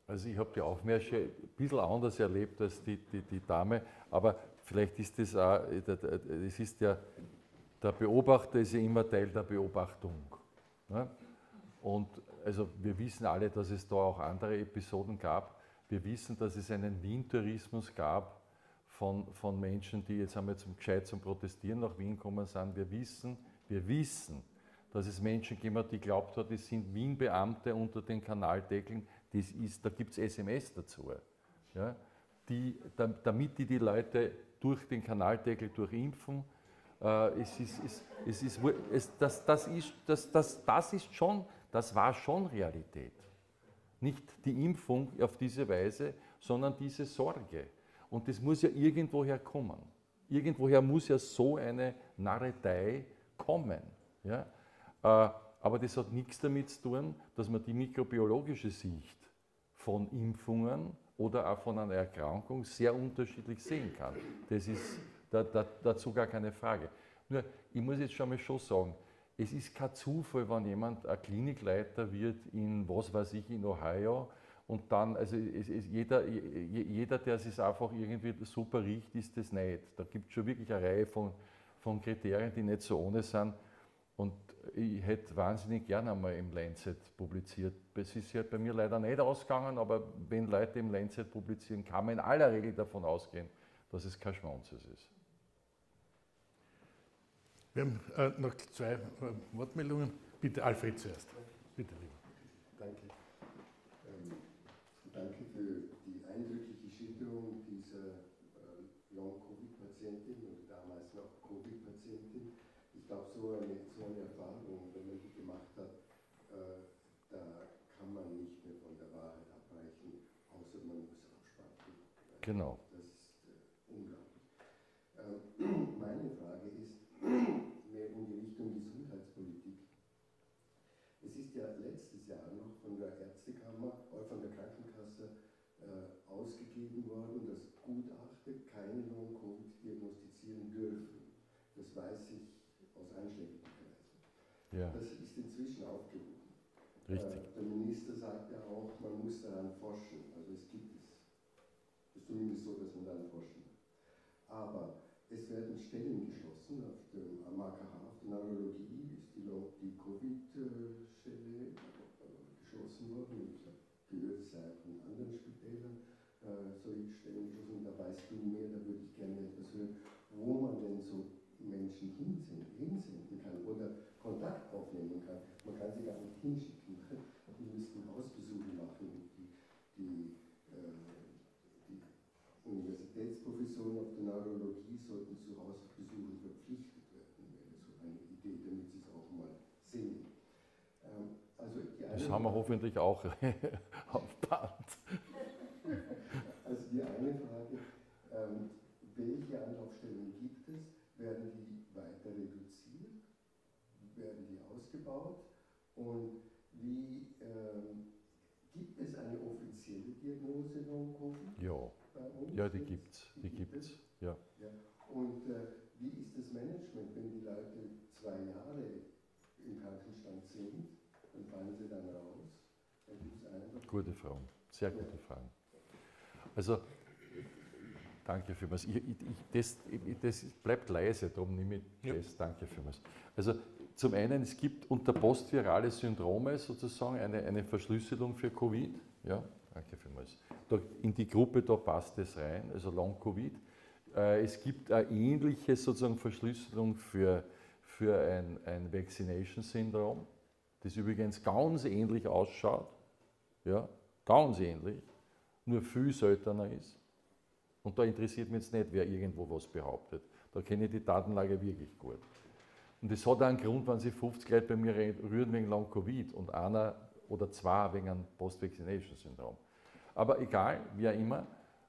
Also ich habe die Aufmärsche ein bisschen anders erlebt als die Dame, aber vielleicht ist das auch, das ist ja, der Beobachter ist ja immer Teil der Beobachtung. Ne? Und also wir wissen alle, dass es da auch andere Episoden gab. Wir wissen, dass es einen Wien-Tourismus gab von Menschen, die jetzt einmal gescheit zum Protestieren nach Wien gekommen sind. Wir wissen, dass es Menschen gegeben hat, die glaubt haben, es sind Wien-Beamte unter den Kanaldeckeln. Da gibt es SMS dazu. Ja? Damit die Leute durch den Kanaldeckel durchimpfen. Das war schon Realität. Nicht die Impfung auf diese Weise, sondern diese Sorge. Und das muss ja irgendwoher kommen. Irgendwoher muss ja so eine Narretei kommen. Ja? Aber das hat nichts damit zu tun, dass man die mikrobiologische Sicht von Impfungen oder auch von einer Erkrankung sehr unterschiedlich sehen kann. Das ist dazu gar keine Frage. Nur, ich muss jetzt schon mal sagen, es ist kein Zufall, wenn jemand ein Klinikleiter wird in, was weiß ich, in Ohio und dann, also jeder, der es einfach irgendwie super riecht, ist das nicht. Da gibt es schon wirklich eine Reihe von Kriterien, die nicht so ohne sind. Und ich hätte wahnsinnig gerne einmal im Lancet publiziert. Es ist halt bei mir leider nicht ausgegangen, aber wenn Leute im Lancet publizieren, kann man in aller Regel davon ausgehen, dass es kein Schmonzes ist. Wir haben noch zwei Wortmeldungen. Bitte Alfred zuerst. Bitte, lieber. Danke. Danke für die eindrückliche Schilderung dieser Long-Covid-Patientin oder damals noch Covid-Patientin. Ich glaube, so eine Erfahrung, wenn man die gemacht hat, da kann man nicht mehr von der Wahrheit abweichen, außer man muss abspalten. Genau. Das ist unglaublich. Meine Frage ist mehr in die Richtung Gesundheitspolitik. Es ist ja letztes Jahr noch von der Ärztekammer, von der Krankenkasse ausgegeben worden, dass Gutachter keine Long-Covid diagnostizieren dürfen. Das weiß ich aus einschlägigen Kreisen. Ja. Das ist inzwischen aufgehoben. Richtig. Der Minister sagt ja auch, man muss daran forschen. Also es gibt es. Es ist zumindest so, dass man daran forschen muss. Aber es werden Stellen geschlossen. Am AKH, auf der Neurologie, ist die Covid-Stelle geschlossen worden. Ich habe gehört, es sei auch in anderen Spitälern solche Stellen geschlossen. Da weißt du mehr, da würde ich gerne etwas hören, wo man denn so Menschen hinsenden kann oder Kontakt aufnehmen kann. Man kann sie gar nicht hinschicken. Die müssten Hausbesuche machen. Die Universitätsprofessoren auf der Neurologie sollten zu Hausbesuchen verpflichtet werden, wäre so eine Idee, damit sie es auch mal sehen. Das haben wir hoffentlich auch auf Band. Also die eine Frage, welche Anlaufstellen gibt es? Werden die weiter reduziert? Werden die ausgebaut? Und wie gibt es eine offizielle Diagnose Long-Covid? Ja, die gibt's. Ja. Ja. Und wie ist das Management, wenn die Leute 2 Jahre im Krankenstand sind, dann fallen sie dann raus? Gute Frage, sehr gute Frage. Also, danke vielmals. Das bleibt leise, darum nehme ich das. Danke vielmals. Also, zum einen, es gibt unter postvirale Syndrome sozusagen eine Verschlüsselung für Covid. Ja, danke vielmals. In die Gruppe, da passt es rein, also Long-Covid. Es gibt eine ähnliche sozusagen Verschlüsselung für ein Vaccination-Syndrom, das übrigens ganz ähnlich ausschaut. Ja, ganz ähnlich, nur viel seltener ist. Und da interessiert mich jetzt nicht, wer irgendwo was behauptet. Da kenne ich die Datenlage wirklich gut. Und das hat auch einen Grund, wenn sich 50 Leute bei mir rühren wegen Long-Covid und einer oder zwei wegen einem Post-Vaccination-Syndrom. Aber egal, wie auch immer,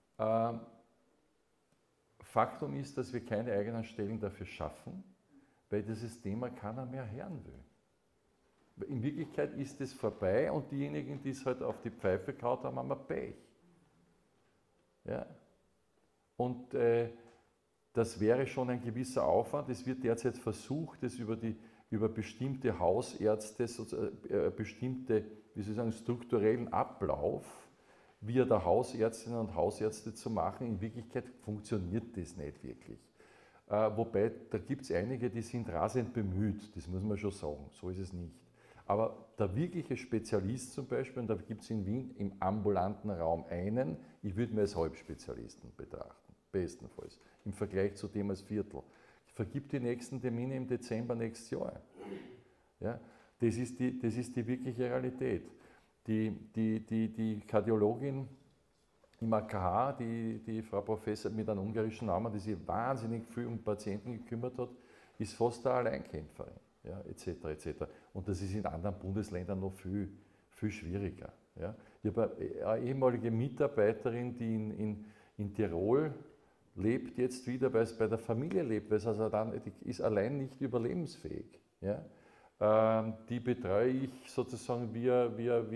Faktum ist, dass wir keine eigenen Stellen dafür schaffen, weil dieses Thema keiner mehr hören will. In Wirklichkeit ist es vorbei und diejenigen, die es halt auf die Pfeife gehauen haben, haben wir Pech. Ja? Und das wäre schon ein gewisser Aufwand. Es wird derzeit versucht, das über bestimmte Hausärzte, bestimmte, wie soll ich sagen, strukturellen Ablauf via der Hausärztinnen und Hausärzte zu machen. In Wirklichkeit funktioniert das nicht wirklich. Wobei, da gibt es einige, die sind rasend bemüht, das muss man schon sagen, so ist es nicht. Aber der wirkliche Spezialist zum Beispiel, und da gibt es in Wien im ambulanten Raum einen, ich würde mir als Halbspezialisten betrachten, bestenfalls, im Vergleich zu dem als Viertel. Ich vergib die nächsten Termine im Dezember nächstes Jahr. Ja, das ist die wirkliche Realität. Die Kardiologin im AKH, die Frau Professor mit einem ungarischen Namen, die sich wahnsinnig viel um Patienten gekümmert hat, ist fast eine Alleinkämpferin, ja, etc., etc. Und das ist in anderen Bundesländern noch viel, viel schwieriger. Ja. Ich habe eine ehemalige Mitarbeiterin, die in Tirol lebt jetzt wieder, weil es bei der Familie lebt, weil es also dann, die ist allein nicht überlebensfähig. Ja. Die betreue ich sozusagen via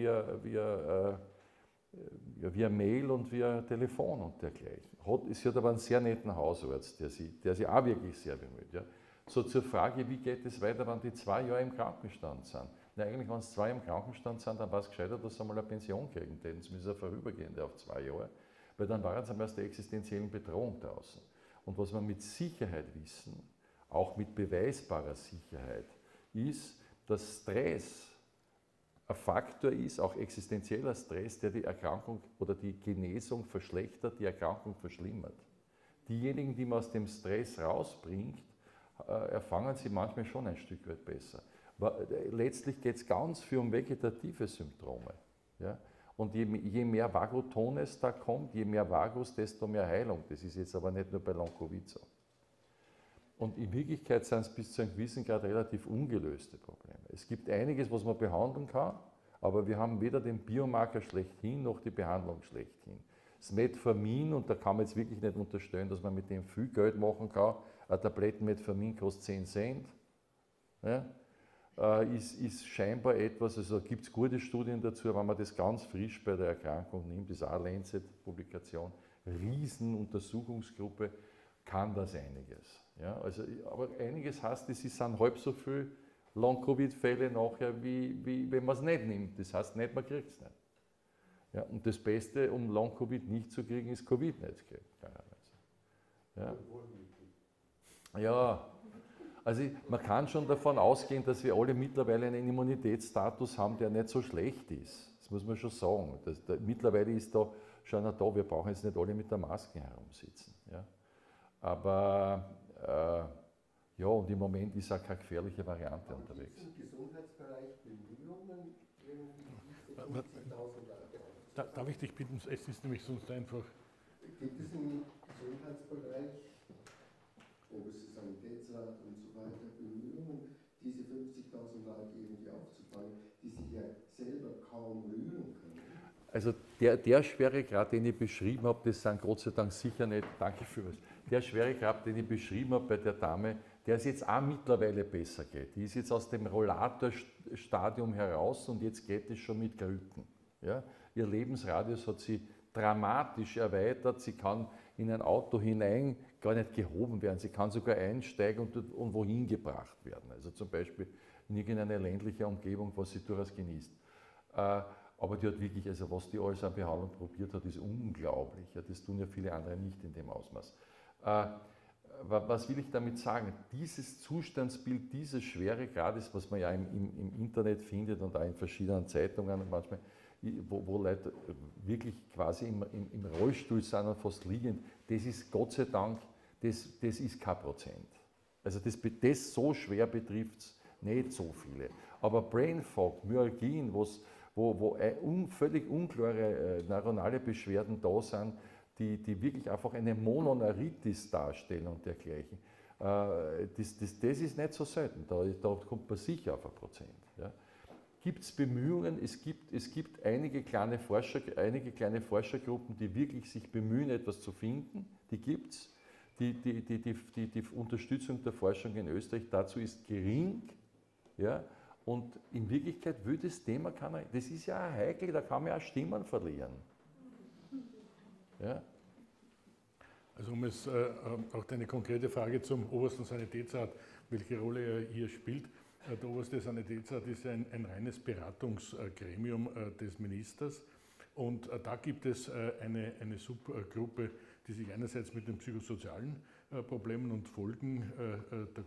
Mail und via Telefon und dergleichen. Sie hat aber einen sehr netten Hausarzt, der sich auch wirklich sehr bemüht. Ja. So zur Frage, wie geht es weiter, wenn die 2 Jahre im Krankenstand sind? Na, eigentlich, wenn sie 2 Jahre im Krankenstand sind, dann war es gescheiter, dass sie einmal eine Pension kriegen, denn es ist ja vorübergehend auf 2 Jahre, weil dann waren sie einmal aus der existenziellen Bedrohung draußen. Und was wir mit Sicherheit wissen, auch mit beweisbarer Sicherheit, ist, dass Stress ein Faktor ist, auch existenzieller Stress, der die Erkrankung oder die Genesung verschlechtert, die Erkrankung verschlimmert. Diejenigen, die man aus dem Stress rausbringt, erfangen sie manchmal schon ein Stück weit besser. Letztlich geht es ganz viel um vegetative Symptome. Ja? Und je mehr Vagotones da kommt, je mehr Vagus, desto mehr Heilung. Das ist jetzt aber nicht nur bei Long-Covid so. Und in Wirklichkeit sind es bis zu einem gewissen Grad relativ ungelöste Probleme. Es gibt einiges, was man behandeln kann, aber wir haben weder den Biomarker schlechthin noch die Behandlung schlechthin. Das Metformin, und da kann man jetzt wirklich nicht unterstellen, dass man mit dem viel Geld machen kann, ein Tabletten Metformin kostet 10 Cent, ja, ist scheinbar etwas, also gibt es gute Studien dazu, wenn man das ganz frisch bei der Erkrankung nimmt, das ist auch eine Lancet-Publikation, Riesenuntersuchungsgruppe, kann das einiges. Ja, also, aber einiges heißt, es sind halb so viele Long-Covid-Fälle nachher, wie wenn man es nicht nimmt. Das heißt nicht, man kriegt es nicht. Ja, und das Beste, um Long-Covid nicht zu kriegen, ist Covid nicht zu kriegen. Ja, ja, also man kann schon davon ausgehen, dass wir alle mittlerweile einen Immunitätsstatus haben, der nicht so schlecht ist. Das muss man schon sagen. Mittlerweile ist da schon da, wir brauchen jetzt nicht alle mit der Maske herumsitzen. Ja. Aber ja, und im Moment ist auch keine gefährliche Variante unterwegs. Im Gesundheitsbereich Bemühungen, diese 50.000 Leute Darf ich dich bitten, es ist nämlich sonst einfach... Gibt es im Gesundheitsbereich, Oberstes Sanitätsrat und so weiter, Bemühungen, diese 50.000 Leute irgendwie aufzufangen, die sich ja selber kaum rühren können? Also der Schweregrad, den ich beschrieben habe, das sind Gott sei Dank sicher nicht, danke für was, der Schweregrad, den ich beschrieben habe bei der Dame, der es jetzt auch mittlerweile besser geht. Die ist jetzt aus dem Rollatorstadium heraus und jetzt geht es schon mit Krücken. Ja? Ihr Lebensradius hat sie dramatisch erweitert, sie kann in ein Auto hinein gar nicht gehoben werden, sie kann sogar einsteigen und wohin gebracht werden. Also zum Beispiel in irgendeine ländliche Umgebung, was sie durchaus genießt. Aber die hat wirklich, also was die alles an Behandlung probiert hat, ist unglaublich. Ja, das tun ja viele andere nicht in dem Ausmaß. Was will ich damit sagen? Dieses Zustandsbild, dieses Schweregrades, was man ja im Internet findet und auch in verschiedenen Zeitungen manchmal, wo Leute wirklich quasi im Rollstuhl sind und fast liegend, das ist Gott sei Dank, das ist kein Prozent. Also das so schwer betrifft es nicht so viele. Aber Brain Fog, Myalgien, wo völlig unklare neuronale Beschwerden da sind, die wirklich einfach eine Mononeuritis darstellen und dergleichen, das ist nicht so selten. Da kommt man sicher auf 1%. Ja. Gibt es Bemühungen? Es gibt einige kleine Forschergruppen, die wirklich sich bemühen, etwas zu finden. Die gibt es. Die Unterstützung der Forschung in Österreich dazu ist gering. Ja. Und in Wirklichkeit will das Thema keiner, das ist ja heikel, da kann man ja Stimmen verlieren. Ja. Also um es auch deine konkrete Frage zum Obersten Sanitätsrat, welche Rolle er hier spielt. Der Oberste Sanitätsrat ist ja ein reines Beratungsgremium des Ministers Und da gibt es eine Subgruppe, die sich einerseits mit den psychosozialen Problemen und Folgen der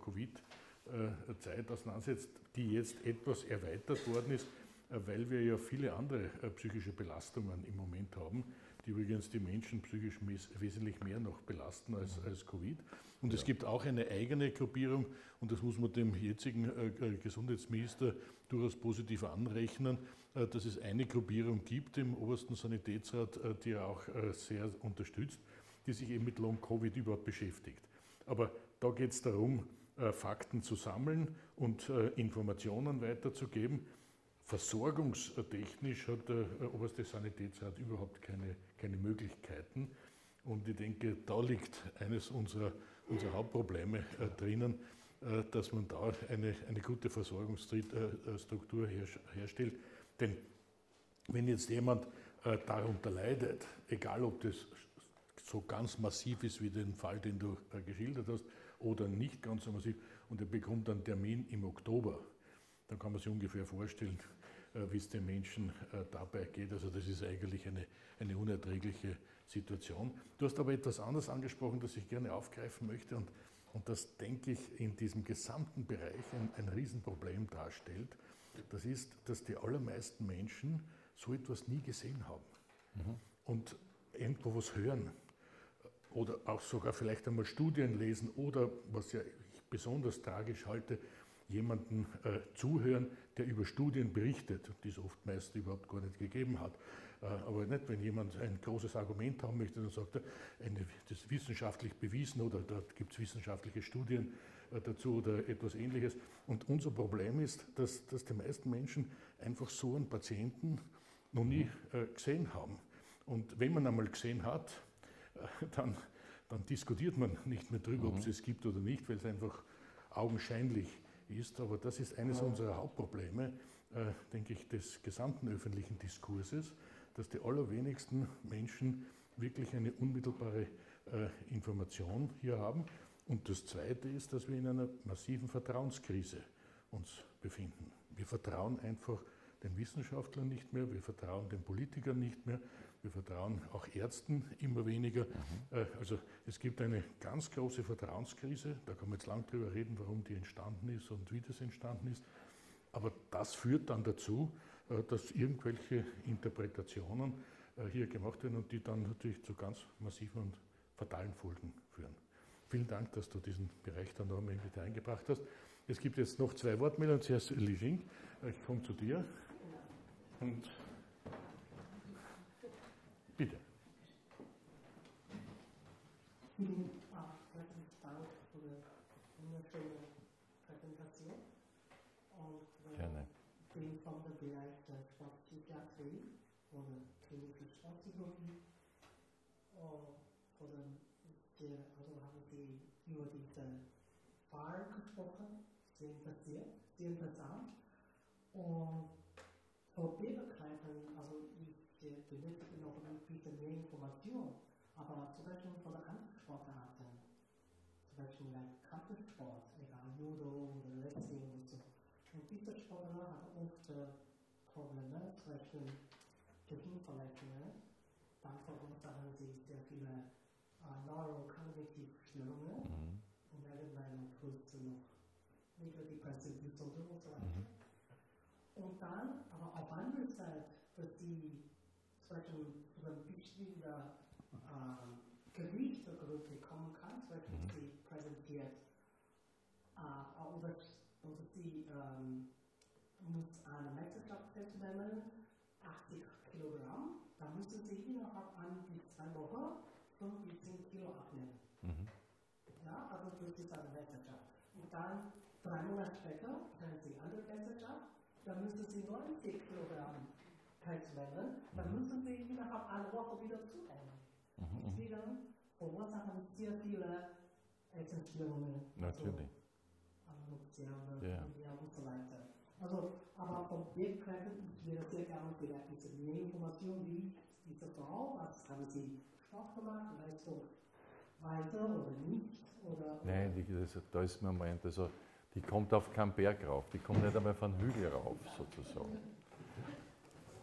Covid-Zeit auseinandersetzt, die jetzt etwas erweitert worden ist, weil wir ja viele andere psychische Belastungen im Moment haben, die übrigens die Menschen psychisch wesentlich mehr noch belasten als Covid. Und es gibt auch eine eigene Gruppierung, und das muss man dem jetzigen Gesundheitsminister durchaus positiv anrechnen, dass es eine Gruppierung gibt im obersten Sanitätsrat, die er auch sehr unterstützt, die sich eben mit Long-Covid überhaupt beschäftigt. Aber da geht es darum, Fakten zu sammeln und Informationen weiterzugeben. Versorgungstechnisch hat der oberste Sanitätsrat überhaupt keine Möglichkeiten. Und ich denke, da liegt eines unserer Hauptprobleme drinnen, dass man da eine gute Versorgungsstruktur herstellt. Denn wenn jetzt jemand darunter leidet, egal ob das so ganz massiv ist wie den Fall, den du geschildert hast, oder nicht ganz so massiv, und er bekommt einen Termin im Oktober, dann kann man sich ungefähr vorstellen, wie es den Menschen dabei geht. Also das ist eigentlich eine unerträgliche Situation. Du hast aber etwas anderes angesprochen, das ich gerne aufgreifen möchte, und das, denke ich, in diesem gesamten Bereich ein Riesenproblem darstellt. Das ist, dass die allermeisten Menschen so etwas nie gesehen haben und irgendwo was hören oder auch sogar vielleicht einmal Studien lesen oder, was ja ich besonders tragisch halte, jemanden zuhören, der über Studien berichtet, die es oft meist überhaupt gar nicht gegeben hat. Aber nicht, wenn jemand ein großes Argument haben möchte, dann sagt er, das ist wissenschaftlich bewiesen oder dort gibt es wissenschaftliche Studien dazu oder etwas Ähnliches. Und unser Problem ist, dass die meisten Menschen einfach so einen Patienten noch nie gesehen haben. Und wenn man einmal gesehen hat, dann diskutiert man nicht mehr darüber, ob es es gibt oder nicht, weil es einfach augenscheinlich ist. Aber das ist eines unserer Hauptprobleme, denke ich, des gesamten öffentlichen Diskurses, dass die allerwenigsten Menschen wirklich eine unmittelbare Information hier haben. Und das Zweite ist, dass wir in einer massiven Vertrauenskrise uns befinden. Wir vertrauen einfach den Wissenschaftlern nicht mehr, wir vertrauen den Politikern nicht mehr, wir vertrauen auch Ärzten immer weniger. Also es gibt eine ganz große Vertrauenskrise, da kann man jetzt lang drüber reden, warum die entstanden ist und wie das entstanden ist. Aber das führt dann dazu, dass irgendwelche Interpretationen hier gemacht werden und die dann natürlich zu ganz massiven und fatalen Folgen führen. Vielen Dank, dass du diesen Bereich dann noch einmal mit eingebracht hast. Es gibt jetzt noch 2 Wortmeldungen. Zuerst Li Jing, ich komme zu dir. Und bitte. Vielen Dank für die wunderschöne Präsentation. Und Gerne. ich bin von der Bereich der Sportpsychiatrie oder klinische Sportpsychologie. Also haben Sie über diesen Fall gesprochen, sehr interessant. Und Probierbarkeiten, also ich benötige noch ein bisschen mehr Information, aber zum Beispiel von der anderen Sportarten, zum Beispiel Kampfsport, egal Judo oder Wrestling und so. Und diese Sportler haben oft Probleme, zum Beispiel Gehirnverletzungen, dann verursachen sie sehr viele neurokognitive Störungen und werden dann kurz noch negative Episode und so weiter. Und dann, aber auf andere Seite, dass sie zum Beispiel zu einer bestimmten Gewichtsgruppe kommen kann, zum Beispiel sie präsentiert, oder sie muss eine Meisterschaft teilnehmen, 80 Kilogramm, dann müssen sie innerhalb an die 2 Wochen 5 bis 10 Kilo abnehmen. Ja, also das ist eine Meisterschaft. Und dann 3 Monate später können sie andere Meisterschaft, dann müssen sie 90 Kilogramm teilnehmen, dann müssen sie innerhalb einer Woche wieder zunehmen. Deswegen verursachen sehr viele Essensstörungen. Natürlich. Anorexia und so weiter. Also, aber vom Wegkräften, ich würde sehr gerne vielleicht ein bisschen mehr Informationen, wie diese Frau, was haben sie Sport gemacht, Leistung weiter oder nicht? Oder Nein, da ist mir meint, also die kommt auf keinen Berg rauf, die kommt nicht einmal von Hügel rauf, sozusagen.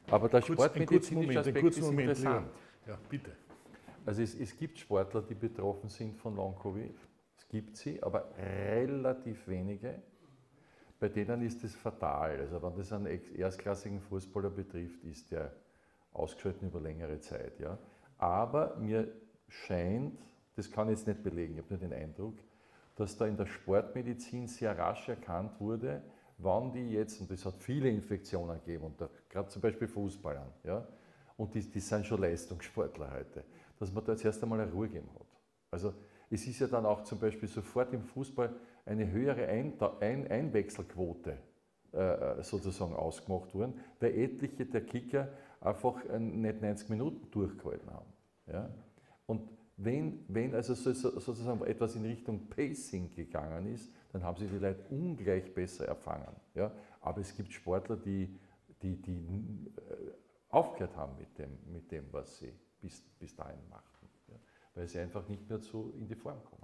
Aber der sportmedizinische Aspekt ist interessant. Ja, bitte. Also es gibt Sportler, die betroffen sind von Long-Covid. Es gibt sie, aber relativ wenige. Bei denen ist es fatal. Also wenn das einen erstklassigen Fußballer betrifft, ist der ausgeschaltet über längere Zeit. Ja. Aber mir scheint, das kann ich jetzt nicht belegen, ich habe nur den Eindruck, dass da in der Sportmedizin sehr rasch erkannt wurde, wann die jetzt, und es hat viele Infektionen gegeben, und gerade zum Beispiel Fußballern, ja, und die sind schon Leistungssportler heute, dass man da jetzt erst einmal eine Ruhe gegeben hat. Also es ist ja dann auch zum Beispiel sofort im Fußball eine höhere Einwechselquote sozusagen ausgemacht worden, weil etliche der Kicker einfach nicht 90 Minuten durchgehalten haben. Ja? Und wenn also sozusagen etwas in Richtung Pacing gegangen ist, dann haben sie die Leute ungleich besser erfangen. Ja? Aber es gibt Sportler, die aufgehört haben mit dem, was sie bis dahin machten, ja? Weil sie einfach nicht mehr so in die Form kommen.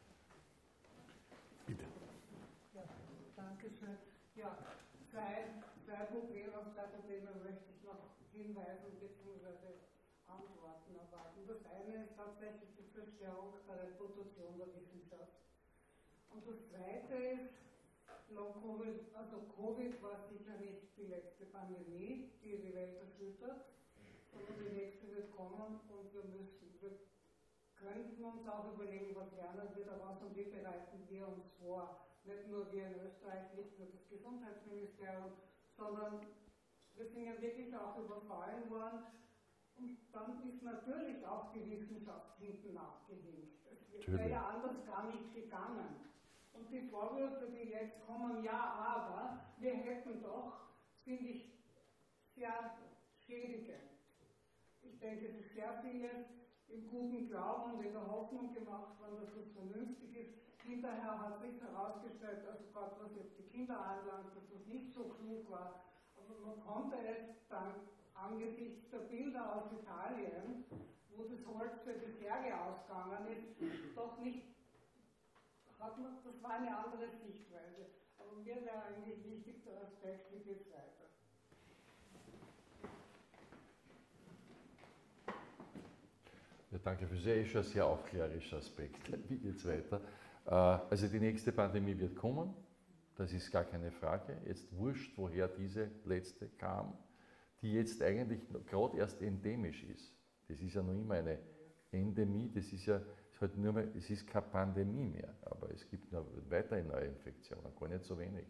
Bitte. Ja, danke schön. Ja, zwei Probleme möchte ich noch hinweisen bzw. Antworten erwarten. Das eine ist tatsächlich die Zerstörung der Reputation der Wissenschaft. Und das zweite ist, Long-Covid, also Covid war sicher nicht die letzte Pandemie, die die Welt erschüttert, sondern die nächste wird kommen und wir könnten uns auch überlegen, was lernen wir daraus und wie bereiten wir uns vor. Nicht nur wir in Österreich, nicht nur das Gesundheitsministerium, sondern wir sind ja wirklich auch überfallen worden. Und dann ist natürlich auch die Wissenschaft hinten nachgehinkt. Es wäre ja anders gar nicht gegangen. Und die Vorwürfe, die jetzt kommen, ja, aber wir hätten doch, finde ich sehr schädigend. Ich denke, es ist sehr vieles im guten Glauben und in der Hoffnung gemacht worden, dass das vernünftig ist. Hinterher hat sich herausgestellt, also gerade was jetzt die Kinder anlangt, dass das nicht so klug war. Aber man konnte es dann angesichts der Bilder aus Italien, wo das Holz für die Särge ausgegangen ist, doch nicht, das war eine andere Sichtweise. Aber mir wäre eigentlich wichtig der Aspekt, wie geht es weiter. Ja, danke für sehr, schon ein sehr aufklärerischer Aspekt. Wie geht es weiter? Also die nächste Pandemie wird kommen, das ist gar keine Frage. Jetzt wurscht, woher diese letzte kam, die jetzt eigentlich gerade erst endemisch ist. Das ist ja noch immer eine Endemie, das ist ja halt nur mehr, es ist keine Pandemie mehr, aber es gibt noch weiterhin neue Infektionen, gar nicht so wenig.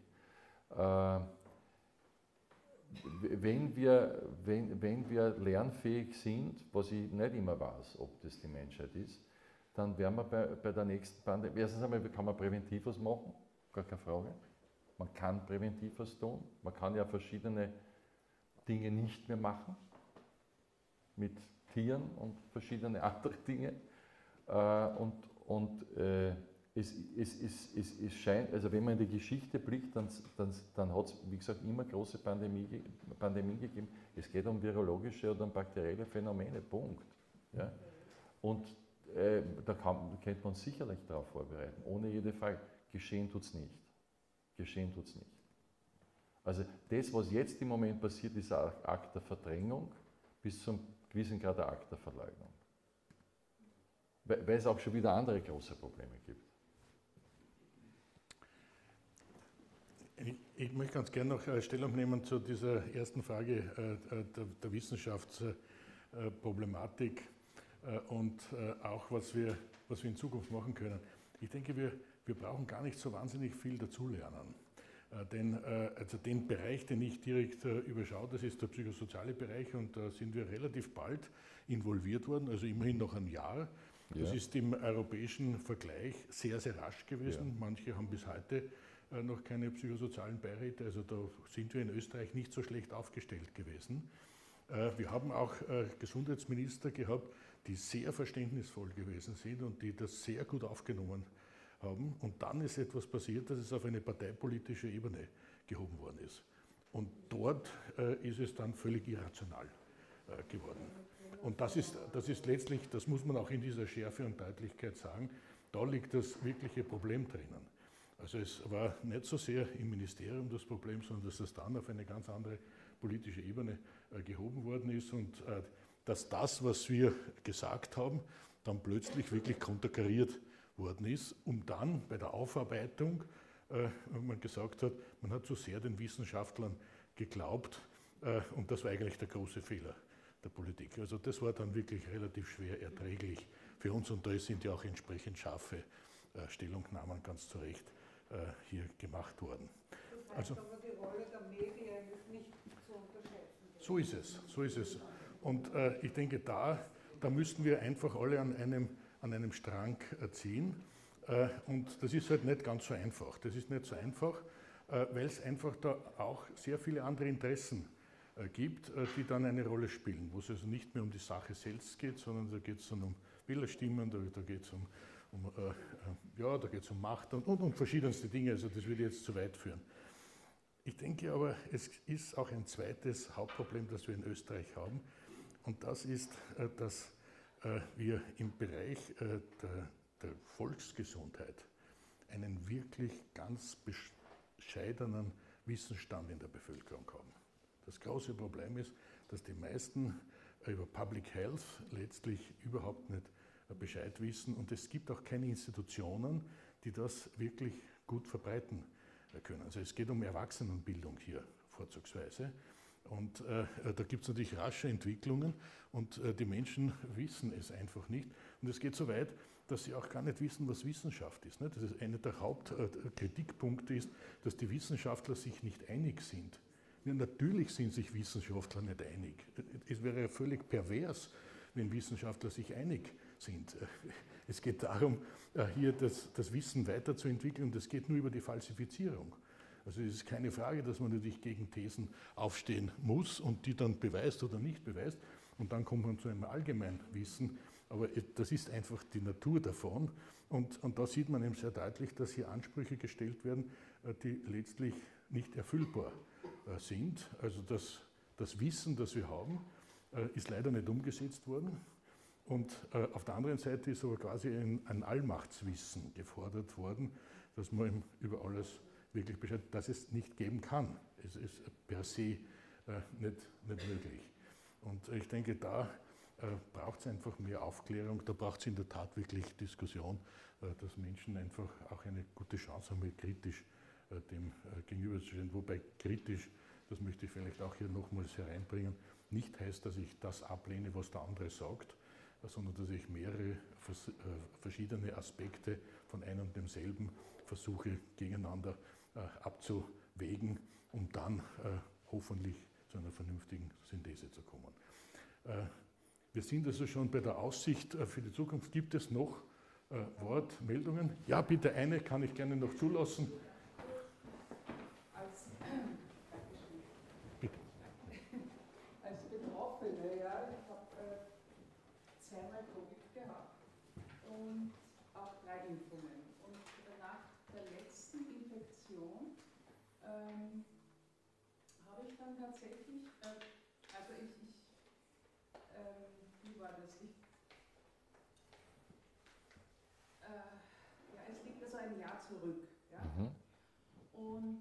Wenn wir lernfähig sind, was ich nicht immer weiß, ob das die Menschheit ist, dann werden wir bei der nächsten Pandemie, erstens einmal kann man präventiv was machen, gar keine Frage. Man kann präventiv was tun, man kann ja verschiedene Dinge nicht mehr machen, mit Tieren und verschiedene andere Dinge. Es scheint, also wenn man in die Geschichte blickt, dann hat es, wie gesagt, immer große Pandemien gegeben. Es geht um virologische oder um bakterielle Phänomene, Punkt. Ja? Und da könnte man sicherlich darauf vorbereiten, ohne jede Frage. Geschehen tut es nicht. Geschehen tut es nicht. Also das, was jetzt im Moment passiert, ist ein Akt der Verdrängung bis zum gewissen Grad ein Akt der Verleugnung. Weil es auch schon wieder andere große Probleme gibt. Ich möchte ganz gerne noch Stellung nehmen zu dieser ersten Frage der Wissenschaftsproblematik und auch was wir in Zukunft machen können. Ich denke, wir brauchen gar nicht so wahnsinnig viel dazulernen. Also den Bereich, den ich direkt überschaue, das ist der psychosoziale Bereich und da sind wir relativ bald involviert worden, also immerhin noch ein Jahr. Das ist im europäischen Vergleich sehr, sehr rasch gewesen. Ja. Manche haben bis heute noch keine psychosozialen Beiräte, also da sind wir in Österreich nicht so schlecht aufgestellt gewesen. Wir haben auch Gesundheitsminister gehabt, die sehr verständnisvoll gewesen sind und die das sehr gut aufgenommen haben. Und dann ist etwas passiert, dass es auf eine parteipolitische Ebene gehoben worden ist. Und dort ist es dann völlig irrational geworden. Und das ist letztlich, das muss man auch in dieser Schärfe und Deutlichkeit sagen, da liegt das wirkliche Problem drinnen. Also es war nicht so sehr im Ministerium das Problem, sondern dass das dann auf eine ganz andere politische Ebene gehoben worden ist und dass das, was wir gesagt haben, dann plötzlich wirklich konterkariert worden ist, um dann bei der Aufarbeitung, man gesagt hat, man hat so sehr den Wissenschaftlern geglaubt und das war eigentlich der große Fehler der Politik. Also das war dann wirklich relativ schwer erträglich für uns und da sind ja auch entsprechend scharfe Stellungnahmen ganz zu Recht hier gemacht worden. Das heißt aber, die Rolle der Medien ist nicht zu unterschätzen. So ist es, so ist es. Und ich denke, da müssten wir einfach alle an einem Strang ziehen. Und das ist halt nicht ganz so einfach. Das ist nicht so einfach, weil es einfach da auch sehr viele andere Interessen gibt, die dann eine Rolle spielen, wo es also nicht mehr um die Sache selbst geht, sondern da geht es dann um Wählerstimmen, da geht es da geht's um Macht und verschiedenste Dinge. Also das würde jetzt zu weit führen. Ich denke aber, es ist auch ein zweites Hauptproblem, das wir in Österreich haben. Und das ist, dass wir im Bereich der Volksgesundheit einen wirklich ganz bescheidenen Wissensstand in der Bevölkerung haben. Das große Problem ist, dass die meisten über Public Health letztlich überhaupt nicht Bescheid wissen und es gibt auch keine Institutionen, die das wirklich gut verbreiten können. Also es geht um Erwachsenenbildung hier vorzugsweise und da gibt es natürlich rasche Entwicklungen und die Menschen wissen es einfach nicht und es geht so weit, dass sie auch gar nicht wissen, was Wissenschaft ist. Das ist einer der Hauptkritikpunkte ist, dass die Wissenschaftler sich nicht einig sind. Ja, natürlich sind sich Wissenschaftler nicht einig. Es wäre ja völlig pervers, wenn Wissenschaftler sich einig sind. Es geht darum, hier das Wissen weiterzuentwickeln und es geht nur über die Falsifizierung. Also es ist keine Frage, dass man natürlich gegen Thesen aufstehen muss und die dann beweist oder nicht beweist und dann kommt man zu einem Allgemeinwissen, aber das ist einfach die Natur davon und da sieht man eben sehr deutlich, dass hier Ansprüche gestellt werden, die letztlich nicht erfüllbar sind. Also das Wissen, das wir haben, ist leider nicht umgesetzt worden. Und auf der anderen Seite ist aber quasi ein Allmachtswissen gefordert worden, dass man über alles wirklich Bescheid, dass es nicht geben kann. Es ist per se nicht möglich. Und ich denke, da braucht es einfach mehr Aufklärung, da braucht es in der Tat wirklich Diskussion, dass Menschen einfach auch eine gute Chance haben, kritisch dem gegenüberzustehen. Wobei kritisch, das möchte ich vielleicht auch hier nochmals hereinbringen, nicht heißt, dass ich das ablehne, was der andere sagt, sondern dass ich mehrere verschiedene Aspekte von einem und demselben versuche gegeneinander abzuwägen, um dann hoffentlich zu einer vernünftigen Synthese zu kommen. Wir sind also schon bei der Aussicht für die Zukunft. Gibt es noch Wortmeldungen? Ja, bitte eine kann ich gerne noch zulassen. Als Betroffene, ja, ich habe zweimal Covid gehabt und auch 3 Impfungen. Und nach der letzten Infektion habe ich dann tatsächlich, wie war das? Es liegt also ein Jahr zurück. Ja? Mhm. Und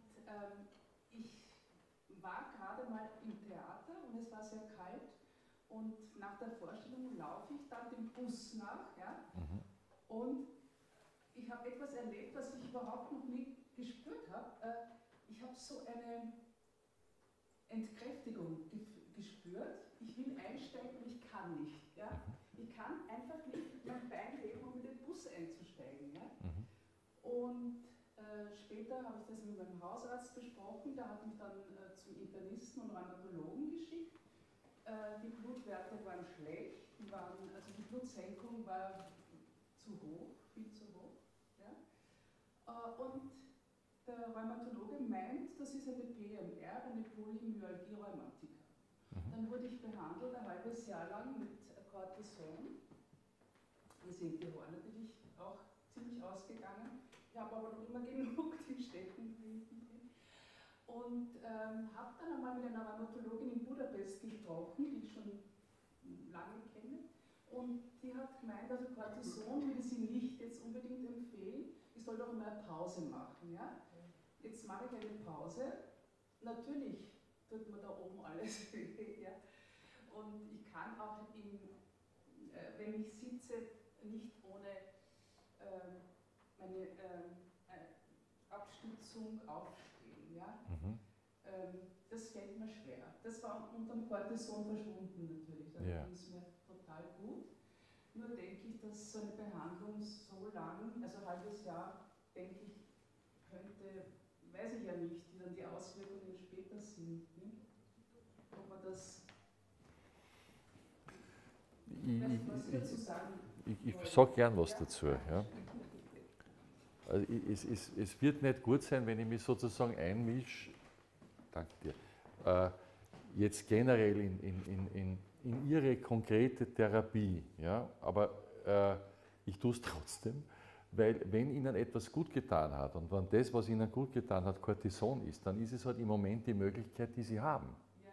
ich war gerade mal im Theater und es war sehr kalt und nach der Vorstellung laufe ich dann dem Bus nach, ja? Mhm. Und ich habe etwas erlebt, was ich überhaupt noch nie gespürt habe. Ich habe so eine Entkräftigung gespürt. Ich will einsteigen und ich kann nicht. Ja? Ich kann einfach nicht mein Bein heben, um in den Bus einzusteigen. Ja? Mhm. Und später habe ich das mit meinem Hausarzt besprochen, der hat mich dann zum Internisten und Rheumatologen geschickt. Die Blutwerte waren schlecht, also die Blutsenkung war zu hoch, viel zu hoch. Ja? Und der Rheumatologe meint, das ist eine PMR, eine Polymyalgie-Rheumatika. Dann wurde ich behandelt, ein halbes Jahr lang mit Cortison. Mir sind die Haare natürlich auch ziemlich ausgegangen. Ich habe aber noch immer genug, die stecken hinten drin. Und habe dann einmal mit einer Rheumatologin in Budapest gesprochen, die ich schon lange kenne. Und die hat gemeint, also Cortison würde sie nicht jetzt unbedingt empfehlen. Ich soll doch mal eine Pause machen. Ja? Jetzt mache ich eine Pause. Natürlich tut mir da oben alles weh. Ja. Und ich kann auch, wenn ich sitze, nicht ohne meine Abstützung aufstehen. Ja. Das fällt mir schwer. Das war unter dem Cortison verschwunden natürlich, da ging es mir total gut. Nur denke ich, dass so eine Behandlung so lang, also ein halbes Jahr, denke ich, könnte, weiß ich ja nicht, wie dann die Auswirkungen später sind. Nicht? Ob man das, was dazu sagen. Ich sage gern was dazu. Ja. Also es wird nicht gut sein, wenn ich mich sozusagen einmische, danke dir, jetzt generell in Ihre konkrete Therapie. Ja, aber ich tue es trotzdem, weil wenn Ihnen etwas gut getan hat und wenn das, was Ihnen gut getan hat, Cortison ist, dann ist es halt im Moment die Möglichkeit, die Sie haben.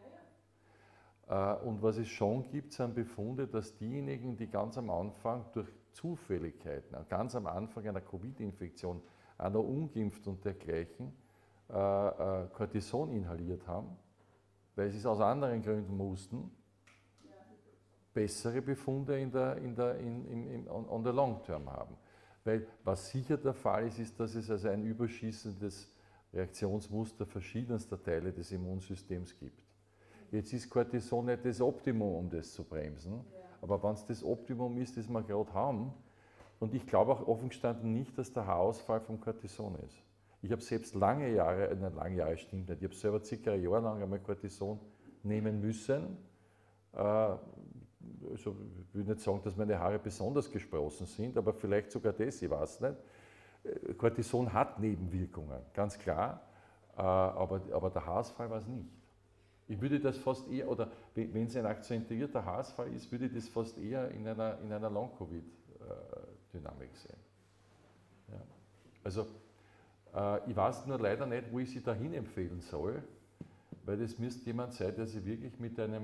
Und was es schon gibt, sind Befunde, dass diejenigen, die ganz am Anfang durch Zufälligkeiten, ganz am Anfang einer Covid-Infektion, auch noch ungeimpft und dergleichen, Cortison inhaliert haben, weil sie es aus anderen Gründen mussten, bessere Befunde on the long term haben. Weil was sicher der Fall ist, ist, dass es also ein überschießendes Reaktionsmuster verschiedenster Teile des Immunsystems gibt. Jetzt ist Cortison nicht das Optimum, um das zu bremsen, aber wenn es das Optimum ist, das wir gerade haben, und ich glaube auch offen gestanden nicht, dass der Haarausfall vom Cortison ist. Ich habe selbst lange Jahre stimmt nicht, ich habe selber circa ein Jahr lang einmal Cortison nehmen müssen. Also ich will nicht sagen, dass meine Haare besonders gesprossen sind, aber vielleicht sogar das, ich weiß nicht. Cortison hat Nebenwirkungen, ganz klar, aber der Haarausfall war es nicht. Ich würde das fast eher, oder wenn es ein akzentuierter Haarausfall ist, würde ich das fast eher in einer Long-Covid-Dynamik sehen. Ja. Also ich weiß nur leider nicht, wo ich Sie dahin empfehlen soll, weil das müsste jemand sein, der sich wirklich mit einer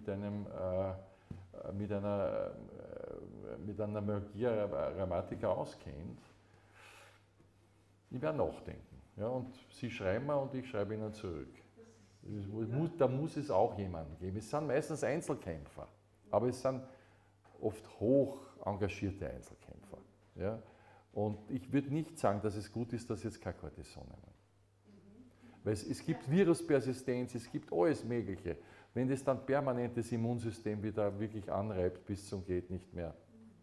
Myalgia rheumatica auskennt. Ich werde nachdenken. Ja, und Sie schreiben mir und ich schreibe Ihnen zurück. Da muss es auch jemanden geben. Es sind meistens Einzelkämpfer, aber es sind oft hoch engagierte Einzelkämpfer. Ja? Und ich würde nicht sagen, dass es gut ist, dass Sie jetzt kein Cortison nehmen. Weil es gibt Viruspersistenz, es gibt alles Mögliche. Wenn das dann permanent das Immunsystem wieder wirklich anreibt, bis zum geht nicht mehr.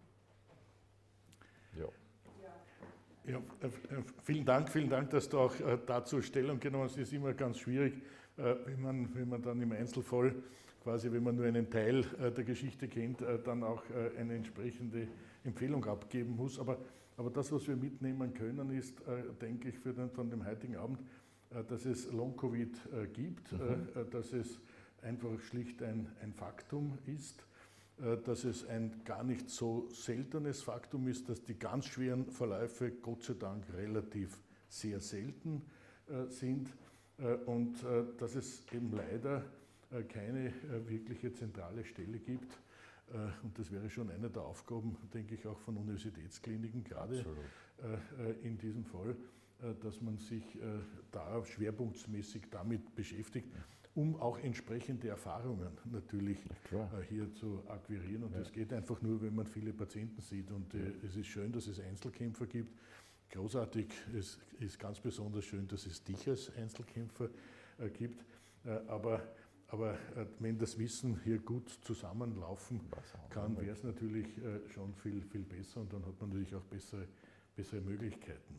Ja. Ja, vielen Dank, dass du auch dazu Stellung genommen hast. Es ist immer ganz schwierig, wenn man dann im Einzelfall, quasi wenn man nur einen Teil der Geschichte kennt, dann auch eine entsprechende Empfehlung abgeben muss. Aber das, was wir mitnehmen können, ist, denke ich, von dem heutigen Abend, dass es Long-Covid gibt, dass es einfach schlicht ein Faktum ist, dass es ein gar nicht so seltenes Faktum ist, dass die ganz schweren Verläufe Gott sei Dank relativ sehr selten sind und dass es eben leider keine wirkliche zentrale Stelle gibt. Und das wäre schon eine der Aufgaben, denke ich, auch von Universitätskliniken, gerade in diesem Fall, dass man sich da schwerpunktmäßig damit beschäftigt, um auch entsprechende Erfahrungen natürlich hier zu akquirieren. Und das geht einfach nur, wenn man viele Patienten sieht. Und es ist schön, dass es Einzelkämpfer gibt. Großartig, es ist ganz besonders schön, dass es dich als Einzelkämpfer gibt. Aber wenn das Wissen hier gut zusammenlaufen kann, wäre es natürlich schon viel, viel besser und dann hat man natürlich auch bessere Möglichkeiten.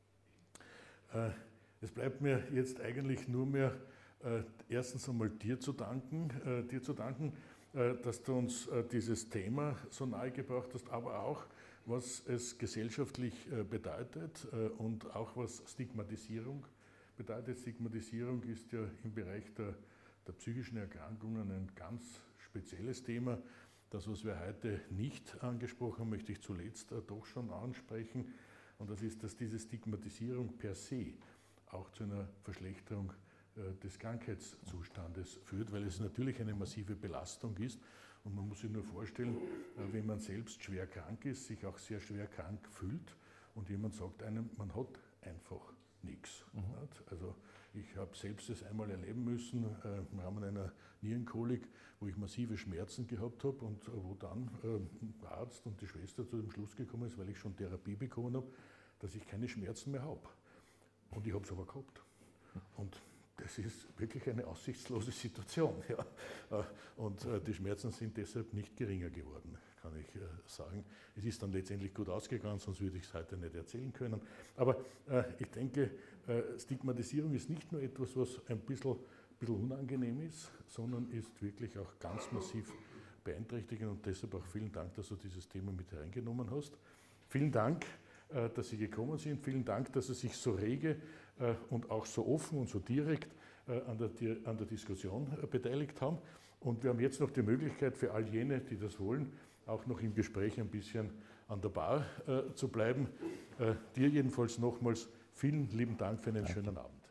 Es bleibt mir jetzt eigentlich nur mehr erstens einmal dir zu danken, dass du uns dieses Thema so nahe gebracht hast, aber auch, was es gesellschaftlich bedeutet und auch was Stigmatisierung bedeutet. Stigmatisierung ist ja im Bereich der psychischen Erkrankungen ein ganz spezielles Thema. Das, was wir heute nicht angesprochen haben, möchte ich zuletzt doch schon ansprechen. Und das ist, dass diese Stigmatisierung per se auch zu einer Verschlechterung des Krankheitszustandes führt, weil es natürlich eine massive Belastung ist. Und man muss sich nur vorstellen, wenn man selbst schwer krank ist, sich auch sehr schwer krank fühlt und jemand sagt einem, man hat einfach nichts. Also Ich habe selbst das einmal erleben müssen im Rahmen einer Nierenkolik, wo ich massive Schmerzen gehabt habe und wo dann der Arzt und die Schwester zu dem Schluss gekommen ist, weil ich schon Therapie bekommen habe, dass ich keine Schmerzen mehr habe. Und ich habe es aber gehabt. Und das ist wirklich eine aussichtslose Situation. Ja. Und die Schmerzen sind deshalb nicht geringer geworden, kann ich sagen. Es ist dann letztendlich gut ausgegangen, sonst würde ich es heute nicht erzählen können. Aber ich denke, Stigmatisierung ist nicht nur etwas, was ein bisschen unangenehm ist, sondern ist wirklich auch ganz massiv beeinträchtigend. Und deshalb auch vielen Dank, dass du dieses Thema mit hereingenommen hast. Vielen Dank, dass Sie gekommen sind. Vielen Dank, dass Sie sich so rege und auch so offen und so direkt an der Diskussion beteiligt haben. Und wir haben jetzt noch die Möglichkeit für all jene, die das wollen, auch noch im Gespräch ein bisschen an der Bar zu bleiben. Dir jedenfalls nochmals vielen lieben Dank für einen schönen Abend.